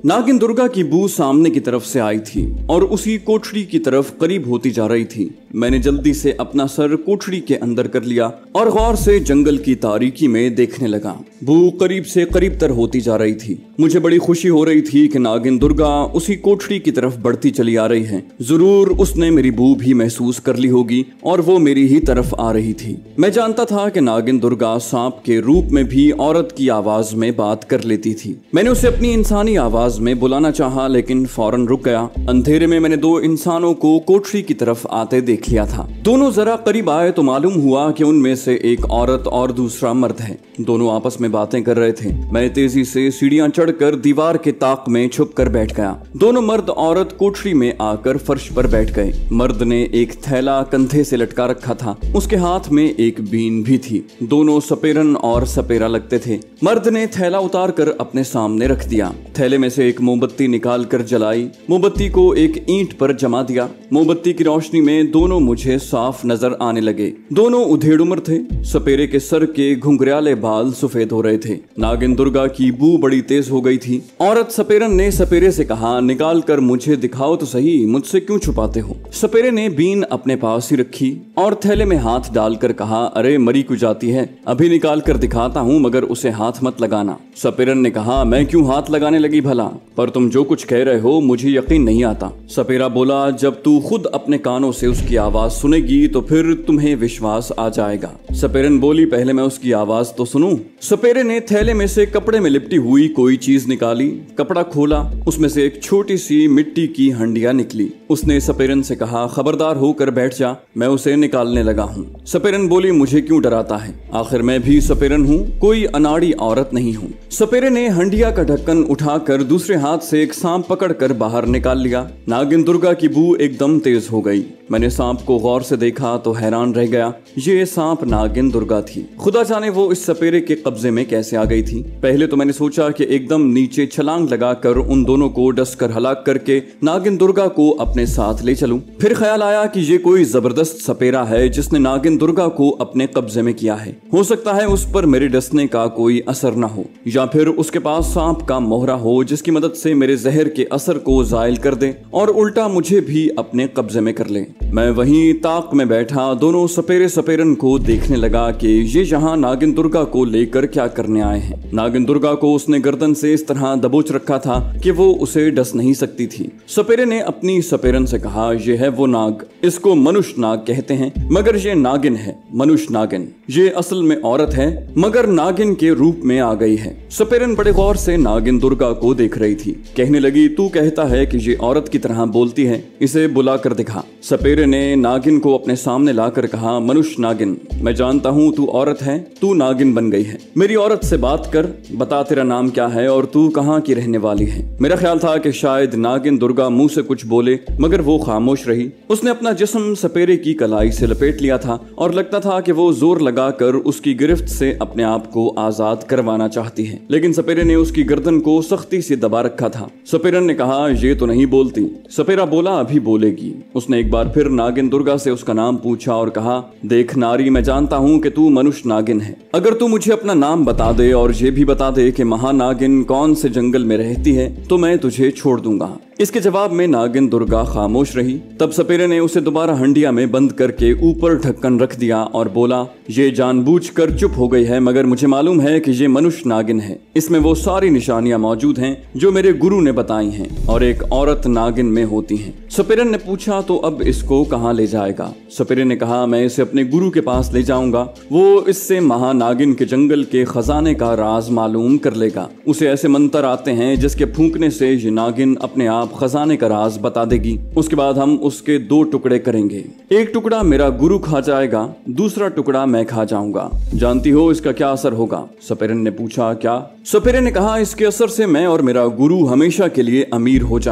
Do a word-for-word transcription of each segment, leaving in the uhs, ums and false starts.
नागिन दुर्गा की बू सामने की तरफ से आई थी और उसी कोठरी की तरफ करीब होती जा रही थी। मैंने जल्दी से अपना सर कोठरी के अंदर कर लिया और गौर से जंगल की तारीकी में देखने लगा। बू करीब से करीब तर होती जा रही थी। मुझे बड़ी खुशी हो रही थी कि नागिन दुर्गा उसी कोठरी की तरफ बढ़ती चली आ रही है। जरूर उसने मेरी बू भी महसूस कर ली होगी और वो मेरी ही तरफ आ रही थी। मैं जानता था कि नागिन दुर्गा सांप के रूप में भी औरत की आवाज में बात कर लेती थी। मैंने उसे अपनी इंसानी आवाज में बुलाना चाहा, लेकिन फौरन रुक गया। अंधेरे में मैंने दो इंसानों को कोठरी की तरफ आते देख लिया था। दोनों जरा करीब आए तो मालूम हुआ कि उनमें से एक औरत और दूसरा मर्द है। दोनों आपस में बातें कर रहे थे। मैं तेजी से सीढ़ियां चढ़कर दीवार के ताक में छुप कर बैठ गया। दोनों मर्द औरत कोठरी में आकर फर्श पर बैठ गए। मर्द ने एक थैला कंधे से लटका रखा था। उसके हाथ में एक बीन भी थी। दोनों सपेरन और सपेरा लगते थे। मर्द ने थैला उतार कर अपने सामने रख दिया। थैले में से एक मोमबत्ती निकाल कर जलाई। मोमबत्ती को एक ईंट पर जमा दिया। मोमबत्ती की रोशनी में दोनों मुझे साफ नजर आने लगे। दोनों उधेड़ उम्र थे। सपेरे के सर के घुंघराले बाल सफेद हो रहे थे। नागिन दुर्गा की बू बड़ी तेज हो गई थी। औरत सपेरन ने सपेरे से कहा, निकाल कर मुझे दिखाओ तो सही, मुझसे क्यों छुपाते हो। सपेरे ने बीन अपने पास ही रखी और थैले में हाथ डालकर कहा, अरे मरी क्यों जाती है, अभी निकाल कर दिखाता हूँ, मगर उसे हाथ मत लगाना। सपेरन ने कहा, मैं क्यों हाथ लगाने लगी भला, पर तुम जो कुछ कह रहे हो मुझे यकीन नहीं आता। सपेरा बोला, जब तू खुद अपने कानों से उसकी आवाज सुनेगी तो फिर तुम्हें विश्वास आ जाएगा। सपेरन बोली, पहले मैं उसकी आवाज तो सुनूं। सपेरे ने थैले में से कपड़े में लिपटी हुई कोई चीज निकाली। कपड़ा खोला, उसमें से एक छोटी सी मिट्टी की हंडिया निकली। उसने सपेरन से कहा, खबरदार होकर बैठ जा, मैं उसे निकालने लगा हूँ। सपेरन बोली, मुझे क्यों डराता है, आखिर मैं भी सपेरन हूँ, कोई अनाड़ी औरत नहीं हूँ। सपेरे ने हंडिया का ढक्कन उठाकर दूसरे हाथ से एक सांप पकड़कर बाहर निकाल लिया। नागिन दुर्गा की बू एकदम तेज हो गई। मैंने सांप को गौर से देखा तो हैरान रह गया। ये सांप नागिन दुर्गा थी। खुदा जाने वो इस सपेरे के कब्जे में कैसे आ गई थी। पहले तो मैंने सोचा कि एकदम नीचे छलांग लगाकर उन दोनों को डसकर हलाक करके नागिन दुर्गा को अपने साथ ले चलूं। फिर ख्याल आया कि ये कोई जबरदस्त सपेरा है जिसने नागिन दुर्गा को अपने कब्जे में किया है। हो सकता है उस पर मेरे डसने का कोई असर न हो, या फिर उसके पास सांप का मोहरा हो जिसकी मदद से मेरे जहर के असर को जायल कर दे और उल्टा मुझे भी अपने कब्जे में कर ले। मैं वहीं ताक में बैठा दोनों सपेरे सपेरन को देखने लगा कि ये यहाँ नागिन दुर्गा को लेकर क्या करने आए हैं। नागिन दुर्गा को उसने गर्दन से इस तरह दबोच रखा था कि वो उसे डस नहीं सकती थी। सपेरे ने अपनी सपेरन से कहा, ये है वो नाग, इसको मनुष्य नाग कहते हैं, मगर ये नागिन है, मनुष्य नागिन। ये असल में औरत है मगर नागिन के रूप में आ गई है। सपेरन बड़े गौर से नागिन दुर्गा को देख रही थी। कहने लगी, तू कहता है कि ये औरत की तरह बोलती है, इसे बुला कर दिखा। सपेरे ने नागिन को अपने सामने लाकर कहा, मनुष्य नागिन, मैं जानता हूँ तू औरत है, तू नागिन बन गई है। मेरी औरत से बात कर, बता तेरा नाम क्या है और तू कहाँ की रहने वाली है। मेरा ख्याल था कि शायद नागिन दुर्गा मुंह से कुछ बोले, मगर वो खामोश रही। उसने अपना जिस्म सपेरे की कलाई से लपेट लिया था और लगता था कि वो जोर लगाकर उसकी गिरफ्त से अपने आप को आजाद करवाना चाहती है, लेकिन सपेरे ने उसकी गर्दन को सख्ती से दबा रखा था। सपेरन ने कहा, ये तो नहीं बोलती। सपेरा बोला, अभी बोलेगी। उसने एक बार फिर नागिन दुर्गा से उसका नाम पूछा और कहा, देख नारी, मैं जानता हूँ कि तू मनुष्य नागिन है। अगर तू मुझे अपना नाम बता दे और ये भी बता दे कि महानागिन कौन से जंगल में रहती है तो मैं तुझे छोड़ दूंगा। इसके जवाब में नागिन दुर्गा खामोश रही। तब सपेरे ने उसे दोबारा हंडिया में बंद करके ऊपर ढक्कन रख दिया और बोला, ये जानबूझकर चुप हो गई है, मगर मुझे मालूम है कि ये मनुष्य नागिन है। इसमें वो सारी निशानियां मौजूद हैं जो मेरे गुरु ने बताई हैं और एक औरत नागिन में होती हैं। सपेरन ने पूछा, तो अब इसको कहाँ ले जाएगा। सपेरे ने कहा, मैं इसे अपने गुरु के पास ले जाऊंगा, वो इससे महानागिन के जंगल के खजाने का राज मालूम कर लेगा। उसे ऐसे मंत्र आते हैं जिसके फूंकने से ये नागिन अपने आप खजाने का राज बता देगी। उसके बाद हम उसके दो टुकड़े करेंगे, एक टुकड़ा मेरा गुरु खा जाएगा, दूसरा टुकड़ा मैं खा जाऊंगा। जानती हो इसका क्या असर होगा। सपेरन ने पूछा, क्या। सपेरे ने कहा, इसके असर से मैं और मेरा गुरु हमेशा के लिए अमीर हो जाएंगे।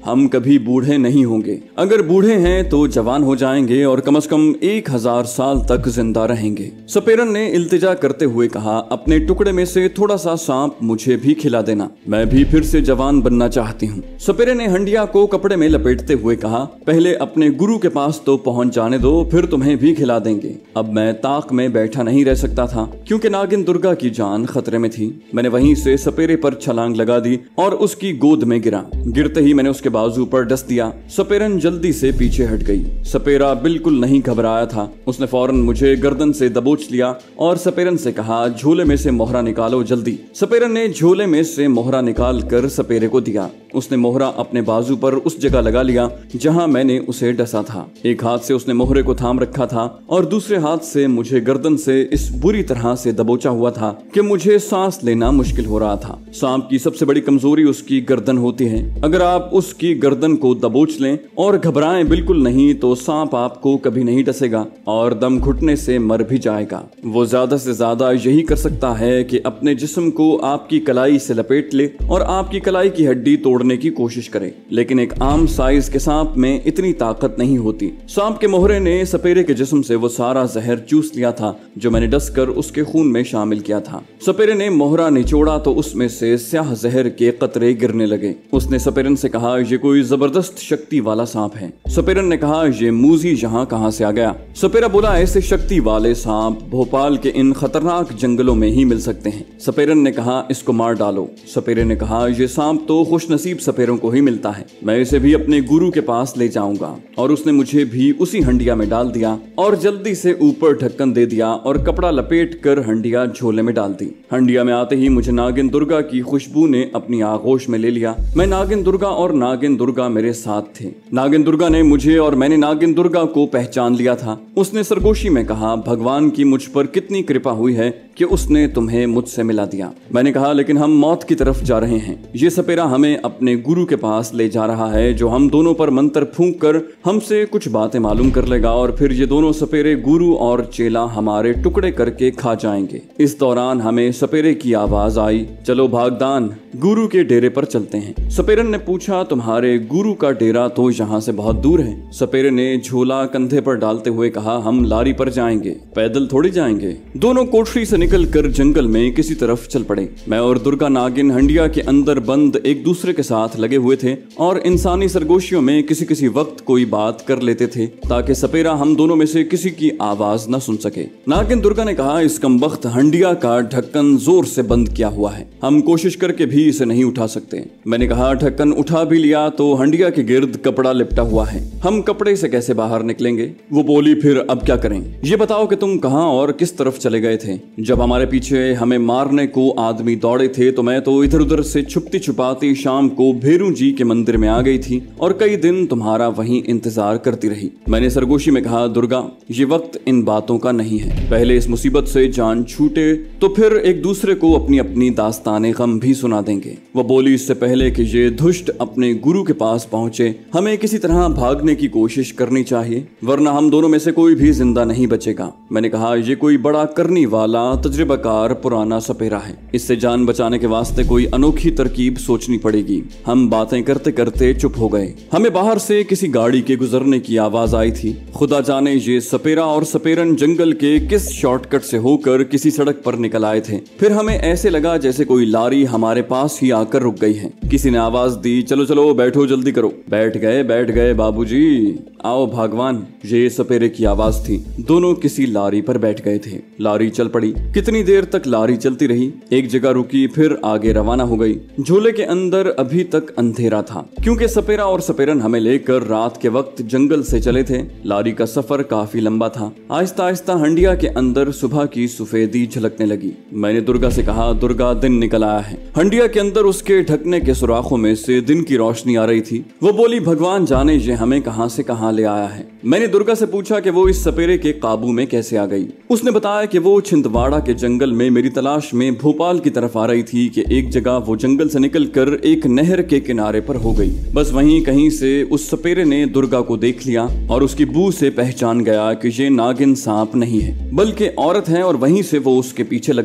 हम कभी बूढ़े नहीं होंगे। अगर बूढ़े हैं तो जवान हो जाएंगे और कम से कम एक हजार साल तक जिंदा रहेंगे। सपेरन ने इल्तिजा करते हुए कहा, अपने टुकड़े में से थोड़ा सा सांप मुझे भी खिला देना, मैं भी फिर से जवान बनना चाहती हूँ। सपेरे ने हंडिया को कपड़े में लपेटते हुए कहा, पहले अपने गुरु के पास तो पहुंच जाने दो, फिर तुम्हें भी खिला देंगे। अब मैं ताक में बैठा नहीं रह सकता था क्योंकि नागिन दुर्गा की जान खतरे में थी। मैंने वहीं से सपेरे पर छलांग लगा दी और उसकी गोद में गिरा। गिरते ही मैंने उसके बाजू पर डस दिया। सपेरन जल्दी से पीछे हट गई। सपेरा बिल्कुल नहीं घबराया था। उसने फौरन मुझे गर्दन से दबोच लिया और सपेरन से कहा, झोले में से मोहरा निकालो जल्दी। सपेरन ने झोले में से मोहरा निकाल कर सपेरे को दिया। उसने मोहरा अपने बाजू पर उस जगह लगा लिया जहां मैंने उसे डसा था। एक हाथ से उसने मोहरे को थाम रखा था और दूसरे हाथ से मुझे गर्दन से इस बुरी तरह से दबोचा हुआ था कि मुझे सांस लेना मुश्किल हो रहा था। सांप की सबसे बड़ी कमजोरी उसकी गर्दन होती है। अगर आप उसकी गर्दन को दबोच लें और घबराएं बिल्कुल नहीं तो सांप आपको कभी नहीं डसेगा और दम घुटने से मर भी जाएगा। वो ज्यादा से ज्यादा यही कर सकता है कि अपने जिस्म को आपकी कलाई से लपेट ले और आपकी कलाई की हड्डी तोड़ने की कोशिश करे, लेकिन एक आम साइज के सांप में इतनी ताकत नहीं होती। सांप के मोहरे ने सपेरे के जिस्म से वो सारा जहर चूस लिया था जो मैंने डसकर उसके खून में शामिल किया था। सपेरे ने मोहरा निचोड़ा तो उसमें से स्याह जहर के कतरे गिरने लगे। उसने सपेरन से कहा, ये कोई जबरदस्त शक्ति वाला सांप है। सपेरन ने कहा, ये मूजी यहाँ कहाँ से आ गया? सपेरा बोला, ऐसे शक्ति वाले सांप भोपाल के इन खतरनाक जंगलों में ही मिल सकते हैं। सपेरन ने कहा, इसको मार डालो। सपेरे ने कहा, ये सांप तो खुशनसीब सपेरों को ही मिलता है, मैं इसे भी अपने गुरु के पास ले जाऊंगा। और उसने मुझे भी उसी हंडिया में डाल दिया और जल्दी से ऊपर ढक्कन दे दिया और कपड़ा लपेट कर हंडिया झोले में डाल दी। हंडिया में आते ही मुझे नागिन दुर्गा की खुशबू ने अपनी आगोश में ले लिया। मैं नागिन दुर्गा और नागिन दुर्गा मेरे साथ थे। नागिन दुर्गा ने मुझे और मैंने नागिन दुर्गा को पहचान लिया था। उसने सरगोशी में कहा, भगवान की मुझ पर कितनी कृपा हुई है कि उसने तुम्हें मुझसे मिला दिया। मैंने कहा, लेकिन हम मौत की तरफ जा रहे हैं। ये सपेरा हमें अपने गुरु के पास ले जा रहा है जो हम दोनों पर मंत्र फूंक कर हमसे कुछ बातें मालूम कर लेगा और फिर ये दोनों सपेरे गुरु और चेला हमारे टुकड़े करके खा जाएंगे। इस दौरान हमें सपेरे की आवाज आई, चलो भागदान, गुरु के डेरे पर चलते हैं। सपेरन ने पूछा, तुम्हारे गुरु का डेरा तो यहाँ से बहुत दूर है। सपेरे ने झोला कंधे पर डालते हुए कहा, हम लारी पर जाएंगे, पैदल थोड़ी जाएंगे। दोनों कोठरी से निकलकर जंगल में किसी तरफ चल पड़े। मैं और दुर्गा नागिन हंडिया के अंदर बंद एक दूसरे के साथ लगे हुए थे और इंसानी सरगोशियों में किसी किसी वक्त कोई बात कर लेते थे ताकि सपेरा हम दोनों में से किसी की आवाज न सुन सके। नागिन दुर्गा ने कहा, इस कमबख्त हंडिया का ढक्कन जोर से बंद किया हुआ है, हम कोशिश करके भी इसे नहीं उठा सकते। मैंने कहा, ढक्कन उठा भी लिया तो हंडिया के गिर्द कपड़ा लिपटा हुआ है, हम कपड़े से कैसे बाहर निकलेंगे? वो बोली, फिर अब क्या करें? ये बताओ कि तुम कहां और किस तरफ चले गए थे? जब हमारे पीछे हमें मारने को आदमी दौड़े थे तो मैं तो इधर उधर से छुपती छुपाती शाम को भेरू जी के मंदिर में आ गई थी और कई दिन तुम्हारा वहीं इंतजार करती रही। मैंने सरगोशी में कहा, दुर्गा, ये वक्त इन बातों का नहीं है। पहले इस मुसीबत से जान छूटे तो फिर एक दूसरे को अपनी अपनी दास्ताने गम भी सुना देंगे। वो बोली, इससे पहले कि ये दुष्ट अपने गुरु के पास पहुंचे हमें किसी तरह भागने की कोशिश करनी चाहिए, वरना हम दोनों में से कोई भी जिंदा नहीं बचेगा। मैंने कहा, ये कोई बड़ा करने वाला तजुर्बाकार पुराना सपेरा है, इससे जान बचाने के वास्ते कोई अनोखी तरकीब सोचनी पड़ेगी। हम बातें करते करते चुप हो गए। हमें बाहर से किसी गाड़ी के गुजरने की आवाज आई थी। खुदा जाने ये सपेरा और सपेरन जंगल के किस शॉर्टकट से होकर किसी सड़क पर निकल आए थे। फिर हमें ऐसे लगा जैसे कोई लारी हमारे पास ही आकर रुक गई है। किसी ने आवाज दी, चलो चलो बैठो, जल्दी करो। बैठ गए बैठ गए बाबूजी, आओ भगवान। ये सपेरे की आवाज थी। दोनों किसी लारी पर बैठ गए थे। लारी चल पड़ी। कितनी देर तक लारी चलती रही, एक जगह रुकी, फिर आगे रवाना हो गई। झोले के अंदर अभी तक अंधेरा था क्योंकि सपेरा और सपेरन हमें लेकर रात के वक्त जंगल से चले थे। लारी का सफर काफी लंबा था। आहिस्ता आहिस्ता हंडिया के अंदर सुबह की सफेदी झलकने लगी। मैंने दुर्गा से कहा, दुर्गा, दिन निकल आया है। हंडिया के अंदर उसके ढकने के सुराखों में से दिन की रोशनी आ रही थी। वो बोली, भगवान जाने ये हमें कहां से कहां ले आया है। मैंने दुर्गा से पूछा कि वो इस सपेरे के काबू में कैसे आ गई। उसने बताया कि वो छिंदवाड़ा के जंगल में मेरी तलाश में भोपाल की तरफ आ रही थी कि एक जगह वो जंगल से निकलकर एक नहर के किनारे पर हो गई। बस वहीं कहीं से उस सपेरे ने दुर्गा को देख लिया और उसकी बू से पहचान गया कि ये नागिन सांप नहीं है बल्कि औरत है और वहीं से वो उसके पीछे लग गया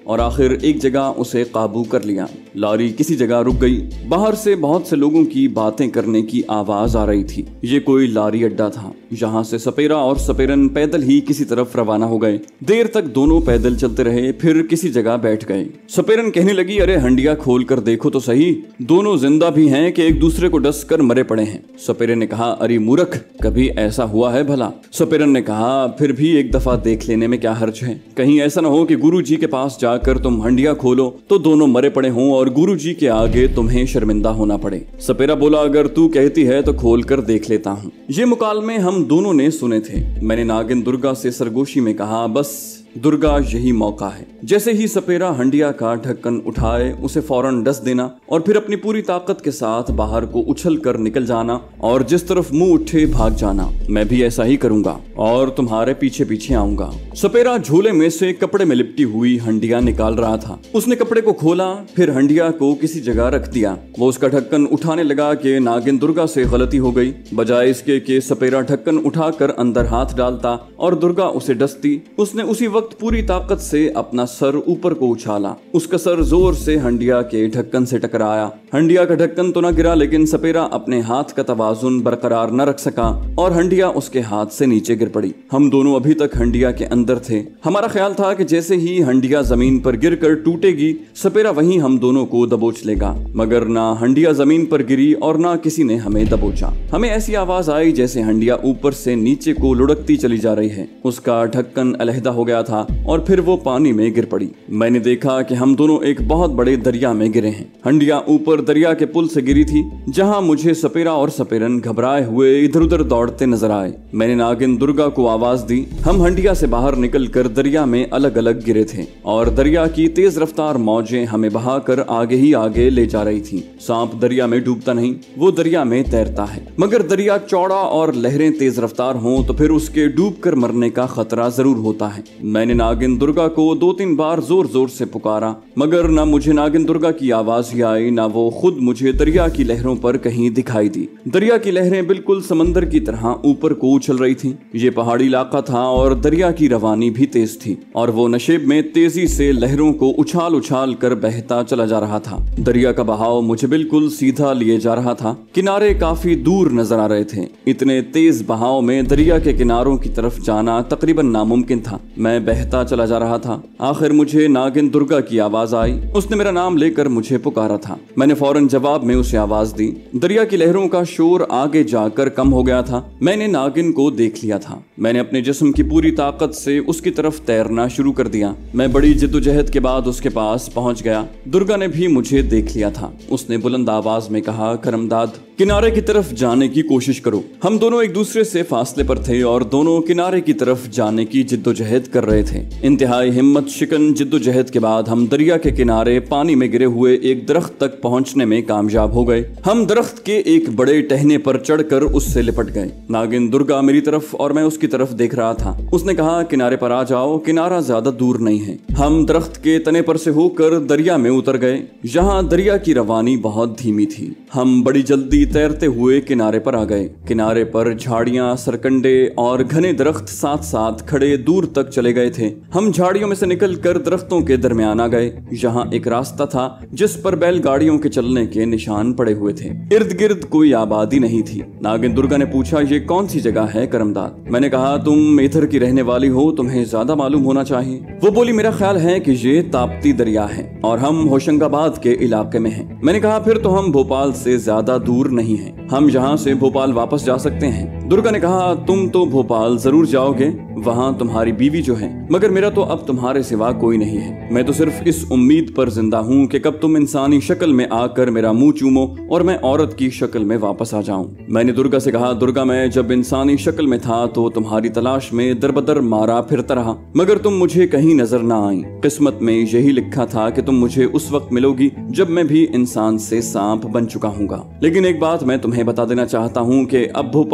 और आखिर एक जगह उसे काबू कर लिया। लारी किसी जगह रुक गई। बाहर से बहुत से लोगों की बातें करने की आवाज आ रही थी। ये कोई लारी अड्डा था जहाँ से सपेरा और सपेरन पैदल ही किसी तरफ रवाना हो गए। देर तक दोनों पैदल चलते रहे, फिर किसी जगह बैठ गए। सपेरन कहने लगी, अरे हंडिया खोल कर देखो तो सही, दोनों जिंदा भी हैं कि एक दूसरे को डस कर मरे पड़े हैं। सपेरन ने कहा, अरे मूर्ख, कभी ऐसा हुआ है भला? सपेरन ने कहा, फिर भी एक दफा देख लेने में क्या हर्ज है? कहीं ऐसा न हो कि गुरु जी के पास जाकर तुम हंडिया खोलो तो दोनों मरे पड़े हों और गुरु जी के आगे तुम्हें शर्मिंदा होना पड़े। सपेरा बोला, अगर तू कहती है तो खोल कर देख लेता हूँ। ये मुकालमे हम दोनों ने सुने थे। मैंने नागिन दुर्गा से सरगोशी में कहा, बस दुर्गा यही मौका है। जैसे ही सपेरा हंडिया का ढक्कन उठाए उसे फौरन डस देना और फिर अपनी पूरी ताकत के साथ बाहर को उछल कर निकल जाना और जिस तरफ मुंह उठे भाग जाना। मैं भी ऐसा ही करूंगा और तुम्हारे पीछे पीछे आऊंगा। सपेरा झोले में से कपड़े में लिपटी हुई हंडिया निकाल रहा था। उसने कपड़े को खोला, फिर हंडिया को किसी जगह रख दिया। वो उसका ढक्कन उठाने लगा कि नागिन दुर्गा से गलती हो गई। बजाय इसके कि सपेरा ढक्कन उठाकर अंदर हाथ डालता और दुर्गा उसे डसती, उसने उसी वक्त पूरी ताकत से अपना सर ऊपर को उछाला। उसका सर जोर से हंडिया के ढक्कन से टकराया। हंडिया का ढक्कन तो न गिरा, लेकिन सपेरा अपने हाथ का तवाजुन बरकरार न रख सका और हंडिया उसके हाथ से नीचे गिर पड़ी। हम दोनों अभी तक हंडिया के अंदर थे। हमारा ख्याल था कि जैसे ही हंडिया जमीन पर गिरकर टूटेगी, सपेरा वहीं हम दोनों को दबोच लेगा। मगर ना हंडिया जमीन पर गिरी और ना किसी ने हमें दबोचा। हमें ऐसी आवाज आई जैसे हंडिया ऊपर से नीचे को लुढ़कती चली जा रही है। उसका ढक्कन अलहदा हो गया था और फिर वो पानी में गिर पड़ी। मैंने देखा कि हम दोनों एक बहुत बड़े दरिया में गिरे हैं। हंडिया ऊपर दरिया के पुल से गिरी थी, जहां मुझे सपेरा और सपेरन घबराए हुए इधर उधर दौड़ते नजर आए। मैंने नागिन दुर्गा को आवाज दी। हम हंडिया से बाहर निकलकर दरिया में अलग अलग गिरे थे और दरिया की तेज रफ्तार मौजें हमें बहाकर आगे ही आगे ले जा रही थी। सांप दरिया में डूबता नहीं, वो दरिया में तैरता है। मगर दरिया चौड़ा और लहरें तेज रफ्तार हों तो फिर उसके डूब कर मरने का खतरा जरूर होता है। मैंने नागिन दुर्गा को दो तीन बार जोर जोर से पुकारा, मगर ना मुझे नागिन दुर्गा की आवाज ही आई, ना वो खुद मुझे दरिया की लहरों पर कहीं दिखाई दी। दरिया की लहरें बिल्कुल समंदर की तरह ऊपर को उछल रही थीं। ये पहाड़ी इलाका था और दरिया की रवानी भी तेज थी और वो नशेब में तेजी से लहरों को उछाल उछाल कर बहता चला जा रहा था। दरिया का बहाव मुझे बिल्कुल सीधा लिए जा रहा था। किनारे काफी दूर नजर आ रहे थे। इतने तेज बहाव में दरिया के किनारों की तरफ जाना तकरीबन नामुमकिन था। मैं बहता चला जा रहा था। आखिर मुझे नागिन दुर्गा की आवाज आई। उसने मेरा नाम लेकर मुझे पुकारा था। मैंने फौरन जवाब में उसे आवाज दी। दरिया की लहरों का शोर आगे जाकर कम हो गया था। मैंने नागिन को देख लिया था। मैंने अपने जिस्म की पूरी ताकत से उसकी तरफ तैरना शुरू कर दिया। मैं बड़ी जिद्दोजहद के बाद उसके पास पहुंच गया। दुर्गा ने भी मुझे देख लिया था। उसने बुलंद आवाज में कहा, करमदाद, किनारे की तरफ जाने की कोशिश करो। हम दोनों एक दूसरे से फासले पर थे और दोनों किनारे की तरफ जाने की जिद्दोजहद कर रहे थे। इंतहाई हिम्मत शिकन जिद्दोजहद के बाद हम दरिया के किनारे पानी में गिरे हुए एक दरख्त तक पहुंचने में कामयाब हो गए। हम दरख्त के एक बड़े टहने पर चढ़कर उससे लिपट गए। नागिन दुर्गा मेरी तरफ और मैं उसकी तरफ देख रहा था। उसने कहा, किनारे पर आ जाओ, किनारा ज्यादा दूर नहीं है। हम दरख्त के तने पर से होकर दरिया में उतर गए। यहाँ दरिया की रवानी बहुत धीमी थी। हम बड़ी जल्दी तैरते हुए किनारे पर आ गए। किनारे पर झाड़ियां, सरकंडे और घने दरख्त साथ साथ खड़े दूर तक चले गए थे। हम झाड़ियों में से निकलकर दरख्तों के दरमियान आ गए। यहाँ एक रास्ता था जिस पर बैलगाड़ियों के चलने के निशान पड़े हुए थे। इर्द गिर्द कोई आबादी नहीं थी। नागिन दुर्गा ने पूछा, ये कौन सी जगह है करमदाद? मैंने कहा, तुम इधर की रहने वाली हो, तुम्हें ज्यादा मालूम होना चाहिए। वो बोली, मेरा ख्याल है कि ये ताप्ती दरिया है और हम होशंगाबाद के इलाके में हैं। मैंने कहा, फिर तो हम भोपाल से ज्यादा दूर नहीं हैं। हम यहाँ से भोपाल वापस जा सकते हैं। दुर्गा ने कहा, तुम तो भोपाल जरूर जाओगे, वहाँ तुम्हारी बीवी जो है, मगर मेरा तो अब तुम्हारे सिवा कोई नहीं है। मैं तो सिर्फ इस उम्मीद पर जिंदा हूँ कि कब तुम इंसानी शक्ल में आकर मेरा मुंह चूमो और मैं औरत की शक्ल में वापस आ जाऊं। मैंने दुर्गा से कहा, दुर्गा, मैं जब इंसानी शक्ल में था तो तुम्हारी तलाश में दरबदर मारा फिरता रहा, मगर तुम मुझे कहीं नजर ना आई। किस्मत में यही लिखा था कि तुम मुझे उस वक्त मिलोगी जब मैं भी इंसान से सांप बन चुका हूँगा। लेकिन एक बात मैं तुम्हें बता देना चाहता हूँ कि अब भोपाल में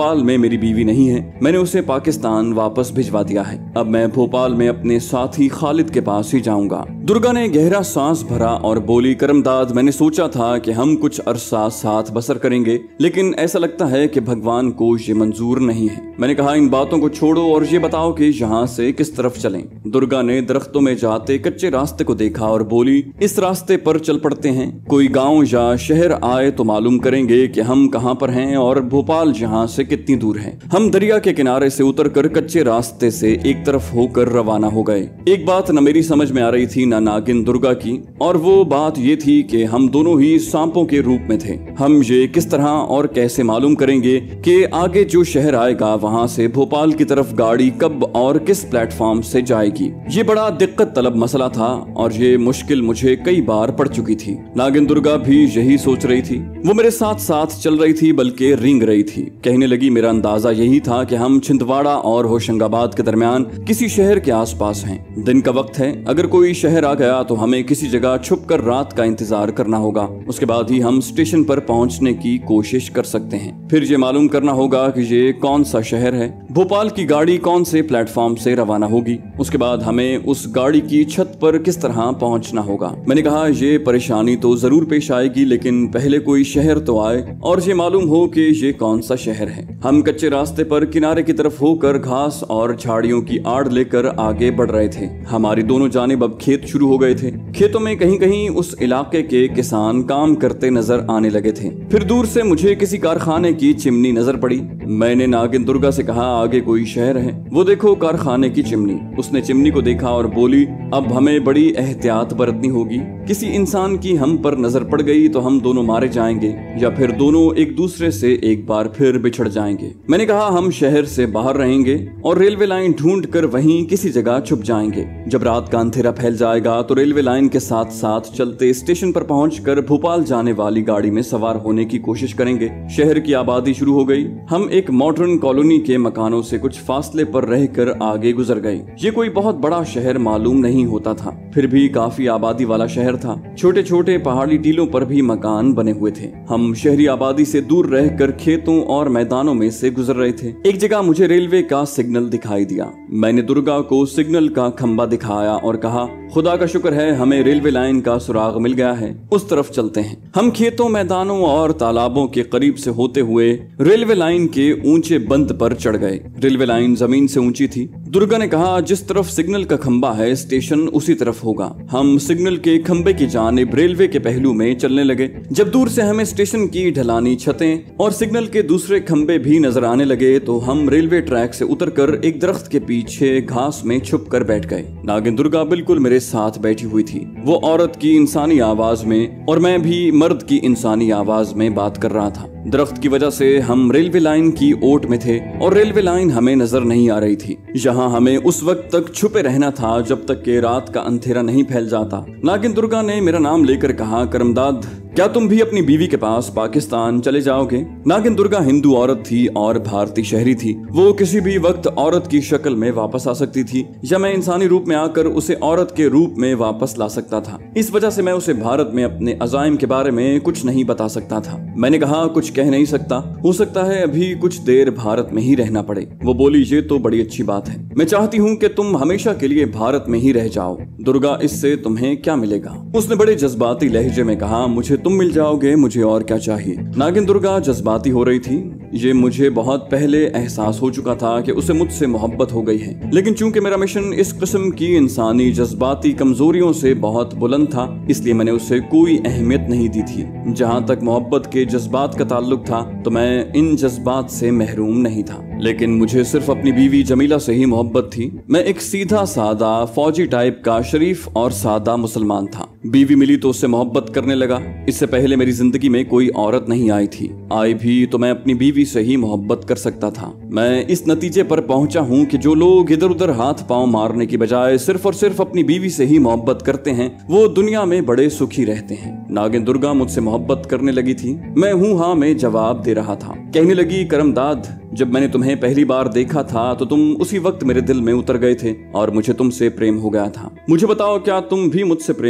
मेरी बीवी नहीं है। मैंने उसे पाकिस्तान वापस भिजवा दिया है। अब मैं भोपाल में अपने साथी खालिद के पास ही जाऊंगा। दुर्गा ने गहरा सांस भरा और बोली, करमदाद, मैंने सोचा था कि हम कुछ अरसा साथ बसर करेंगे, लेकिन ऐसा लगता है कि भगवान को ये मंजूर नहीं है। मैंने कहा, इन बातों को छोड़ो और ये बताओ कि यहाँ से किस तरफ चलें। दुर्गा ने दरख्तों में जाते कच्चे रास्ते को देखा और बोली, इस रास्ते पर चल पड़ते हैं। कोई गांव या शहर आए तो मालूम करेंगे कि हम कहाँ पर हैं और भोपाल यहाँ से कितनी दूर है। हम दरिया के किनारे से उतरकर कच्चे रास्ते से एक तरफ होकर रवाना हो गए। एक बात न मेरी समझ में आ रही थी न नागिन दुर्गा की, और वो बात ये थी कि हम दोनों ही सांपों के रूप में थे। हम ये किस तरह और कैसे मालूम करेंगे कि आगे जो शहर आएगा वहाँ से भोपाल की तरफ गाड़ी कब और किस प्लेटफॉर्म से जाएगी। ये बड़ा दिक्कत तलब मसला था और ये मुश्किल मुझे कई बार पड़ चुकी थी। नागिन दुर्गा भी यही सोच रही थी। वो मेरे साथ साथ चल रही थी, बल्कि रेंग रही थी। कहने लगी, मेरा अंदाजा यही था कि हम छिंदवाड़ा और होशंगाबाद के दरमियान किसी शहर के आसपास हैं। दिन का वक्त है, अगर कोई शहर आ गया तो हमें किसी जगह छुपकर रात का इंतजार करना होगा। उसके बाद ही हम स्टेशन पर पहुंचने की कोशिश कर सकते हैं। फिर ये मालूम करना होगा कि ये कौन सा शहर है, भोपाल की गाड़ी कौन से प्लेटफॉर्म से रवाना होगी। उसके बाद हमें उस गाड़ी की छत पर किस तरह पहुंचना होगा। मैंने कहा, ये परेशानी तो जरूर पेश आएगी, लेकिन पहले कोई शहर तो आए और ये मालूम हो कि ये कौन सा शहर है। हम कच्चे रास्ते पर किनारे की तरफ होकर घास और झाड़ियों की आड़ लेकर आगे बढ़ रहे थे। हमारी दोनों जानिब अब खेत शुरू हो गए थे। खेतों में कहीं कहीं उस इलाके के किसान काम करते नजर आने लगे थे। फिर दूर से मुझे किसी कारखाने की चिमनी नजर पड़ी। मैंने नागिन दुर्गा से कहा, आगे कोई शहर है, वो देखो कारखाने की चिमनी। उसने चिमनी को देखा और बोली, अब हमें बड़ी एहतियात बरतनी होगी। किसी इंसान की हम पर नजर पड़ गई तो हम दोनों मारे जाएंगे या फिर दोनों एक दूसरे से एक बार फिर बिछड़ जाएंगे। मैंने कहा, हम शहर से बाहर रहेंगे और रेलवे लाइन ढूंढ कर वहीं किसी जगह छुप जाएंगे। जब रात का अंधेरा फैल जाएगा तो रेलवे लाइन के साथ साथ चलते स्टेशन पर पहुंचकर भोपाल जाने वाली गाड़ी में सवार होने की कोशिश करेंगे। शहर की आबादी शुरू हो गई। हम एक मॉडर्न कॉलोनी के मकानों से कुछ फासले पर रहकर आगे गुजर गए। ये कोई बहुत बड़ा शहर मालूम नहीं होता था, फिर भी काफी आबादी वाला शहर था। छोटे छोटे पहाड़ी टीलों पर भी मकान बने हुए थे। हम शहरी आबादी से दूर रहकर खेतों और मैदानों में से गुजर रहे थे। एक जगह मुझे रेलवे का सिग्नल दिखाई दिया। मैंने दुर्गा को सिग्नल का खंबा दिखाया और कहा, खुदा का शुक्र है, हमें रेलवे लाइन का सुराग मिल गया है, उस तरफ चलते हैं। हम खेतों, मैदानों और तालाबों के करीब से होते हुए रेलवे लाइन के ऊंचे बंद पर चढ़ गए। रेलवे लाइन जमीन से ऊंची थी। दुर्गा ने कहा, जिस तरफ सिग्नल का खंबा है स्टेशन उसी तरफ होगा। हम सिग्नल के खंबे की जानिब रेलवे के पहलू में चलने लगे। जब दूर से हमें स्टेशन की ढलानी छतें और सिग्नल के दूसरे खंबे भी नजर आने लगे तो हम रेलवे ट्रैक से उतरकर एक दरख्त के पीछे घास में छुप कर बैठ गए। नागिन दुर्गा बिल्कुल मेरे साथ बैठी हुई थी। वो औरत की इंसानी आवाज में और मैं भी मर्द की इंसानी आवाज में बात कर रहा था। दरख्त की वजह से हम रेलवे लाइन की ओट में थे और रेलवे लाइन हमें नजर नहीं आ रही थी। यहाँ हमें उस वक्त तक छुपे रहना था जब तक कि रात का अंधेरा नहीं फैल जाता। नागिन दुर्गा ने मेरा नाम लेकर कहा, करमदाद, क्या तुम भी अपनी बीवी के पास पाकिस्तान चले जाओगे? नागिन दुर्गा हिंदू औरत थी और भारतीय शहरी थी। वो किसी भी वक्त औरत की शक्ल में वापस आ सकती थी या मैं इंसानी रूप में आकर उसे औरत के रूप में वापस ला सकता था। इस वजह से मैं उसे भारत में अपने अज़ाइम के बारे में कुछ नहीं बता सकता था। मैंने कहा, कुछ कह नहीं सकता, हो सकता है अभी कुछ देर भारत में ही रहना पड़े। वो बोली, ये तो बड़ी अच्छी बात है, मैं चाहती हूँ कि तुम हमेशा के लिए भारत में ही रह जाओ। दुर्गा, इससे तुम्हें क्या मिलेगा? उसने बड़े जज्बाती लहजे में कहा, मुझे तुम मिल जाओगे, मुझे और क्या चाहिए। नागिन दुर्गा जज्बाती हो रही थी। ये मुझे बहुत पहले एहसास हो चुका था कि उसे मुझसे मोहब्बत हो गई है, लेकिन चूंकि मेरा मिशन इस किस्म की इंसानी जज्बाती कमजोरियों से बहुत बुलंद था, इसलिए मैंने उसे कोई अहमियत नहीं दी थी। जहाँ तक मोहब्बत के जज्बात का ताल्लुक था तो मैं इन जज्बात से महरूम नहीं था, लेकिन मुझे सिर्फ अपनी बीवी जमीला से ही मोहब्बत थी। मैं एक सीधा सादा फौजी टाइप का शरीफ और सादा मुसलमान था। बीवी मिली तो उससे मोहब्बत करने लगा। इससे पहले मेरी जिंदगी में कोई औरत नहीं आई थी, आई भी तो मैं अपनी बीवी से ही मोहब्बत कर सकता था। मैं इस नतीजे पर पहुंचा हूं कि जो लोग इधर उधर हाथ पांव मारने की बजाय सिर्फ और सिर्फ अपनी बीवी से ही मोहब्बत करते हैं वो दुनिया में बड़े सुखी रहते हैं। नागिन दुर्गा मुझसे मोहब्बत करने लगी थी। मैं हूँ हाँ में जवाब दे रहा था। कहने लगी, करमदाद, जब मैंने तुम्हें पहली बार देखा था तो तुम उसी वक्त मेरे दिल में उतर गए थे और मुझे तुमसे प्रेम हो गया था। मुझे बताओ, क्या तुम भी मुझसे प्रेम करते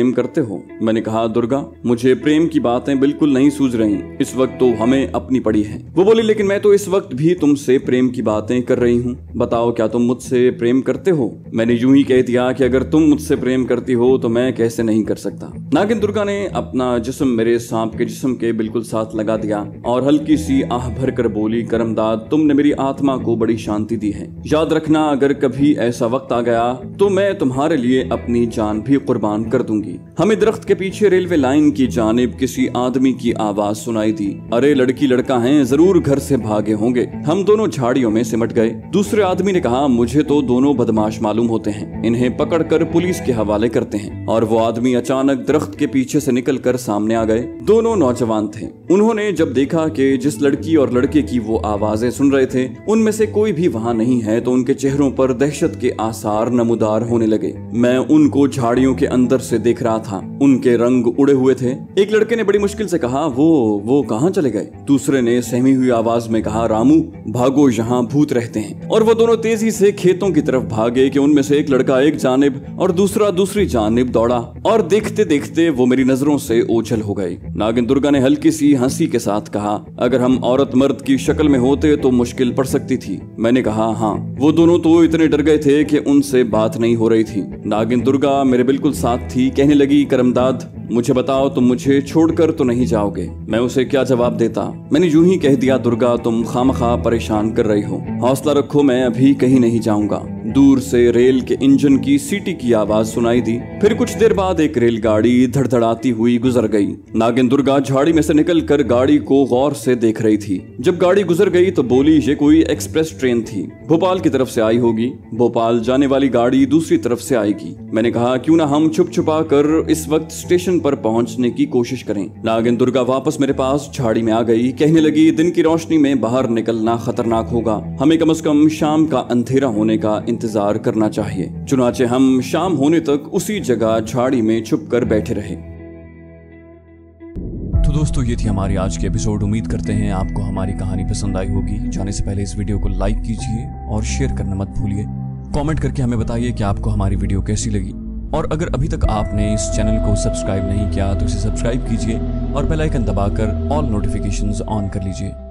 हो। मैंने कहा, दुर्गा मुझे प्रेम की बातें बिल्कुल नहीं सूझ रही, इस वक्त तो हमें अपनी पड़ी है। वो बोली, लेकिन मैं तो इस वक्त भी तुमसे प्रेम की बातें कर रही हूँ, बताओ क्या तुम मुझसे प्रेम करते हो? मैंने यूं ही कह दिया कि अगर तुम मुझसे प्रेम करती हो तो मैं कैसे नहीं कर सकता। नागिन दुर्गा ने अपना जिस्म मेरे सांप के जिस्म के बिल्कुल साथ लगा दिया और हल्की सी आह भर कर बोली, करमदाद तुमने मेरी आत्मा को बड़ी शांति दी है। याद रखना, अगर कभी ऐसा वक्त आ गया तो मैं तुम्हारे लिए अपनी जान भी कुर्बान कर दूंगी। हमें दरख्त के पीछे रेलवे लाइन की जानिब किसी आदमी की आवाज सुनाई दी। अरे लड़की लड़का हैं, जरूर घर से भागे होंगे। हम दोनों झाड़ियों में सिमट गए। दूसरे आदमी ने कहा, मुझे तो दोनों बदमाश मालूम होते हैं, इन्हें पकड़कर पुलिस के हवाले करते हैं। और वो आदमी अचानक दरख्त के पीछे से निकलकर सामने आ गए। दोनों नौजवान थे। उन्होंने जब देखा कि जिस लड़की और लड़के की वो आवाजें सुन रहे थे उनमें से कोई भी वहां नहीं है, तो उनके चेहरों पर दहशत के आसार नमूदार होने लगे। मैं उनको झाड़ियों के अंदर से देख रहा था। उनके रंग उड़े हुए थे। एक लड़के ने बड़ी मुश्किल से कहा, वो वो कहाँ चले गए? दूसरे ने सहमी हुई आवाज में कहा, रामू भागो, यहाँ भूत रहते हैं। और वो दोनों तेजी से खेतों की तरफ भागे कि उनमें से एक लड़का एक जानिब और दूसरा दूसरी जानिब दौड़ा और देखते देखते वो मेरी नजरों से ओझल हो गए। नागिन दुर्गा ने हल्की सी हंसी के साथ कहा, अगर हम औरत मर्द की शक्ल में होते तो मुश्किल पड़ सकती थी। मैंने कहा, हाँ। वो दोनों तो इतने डर गए थे कि उनसे बात नहीं हो रही थी। नागिन दुर्गा मेरे बिल्कुल साथ थी। कहने लगी, करमदाद मुझे बताओ, तुम मुझे छोड़कर तो नहीं जाओगे? मैं उसे क्या जवाब देता। मैंने यूं ही कह दिया, दुर्गा तुम खामखा परेशान कर रही हो, हौसला रखो, मैं अभी कहीं नहीं जाऊंगा। दूर से रेल के इंजन की सीटी की आवाज सुनाई दी। फिर कुछ देर बाद एक रेलगाड़ी धड़धड़ाती हुई गुजर गई। नागिन दुर्गा झाड़ी में से निकलकर गाड़ी को गौर से देख रही थी। जब गाड़ी गुजर गई तो बोली, ये कोई एक्सप्रेस ट्रेन थी, भोपाल की तरफ से आई होगी। भोपाल जाने वाली गाड़ी दूसरी तरफ से आएगी। मैंने कहा, क्यों ना हम छुप छुपा कर इस वक्त स्टेशन पर पहुंचने की कोशिश करें। नागिन दुर्गा वापस मेरे पास झाड़ी में आ गई। कहने लगी, दिन की रोशनी में बाहर निकलना खतरनाक होगा, हमें कम से कम शाम का अंधेरा होने का इंतजार करना चाहिए। चुनाचे हम शाम होने तक उसी जगह झाड़ी में छुप कर बैठे रहे। तो दोस्तों, ये थी हमारी आज की एपिसोड। उम्मीद करते हैं आपको हमारी कहानी पसंद आई होगी। जाने से पहले इस वीडियो को लाइक कीजिए और शेयर करना मत भूलिए। कमेंट करके हमें बताइए कि आपको हमारी वीडियो कैसी लगी। और अगर अभी तक आपने इस चैनल को सब्सक्राइब नहीं किया तो इसे सब्सक्राइब कीजिए और बेल आइकन दबाकर ऑल नोटिफिकेशंस ऑन कर लीजिए।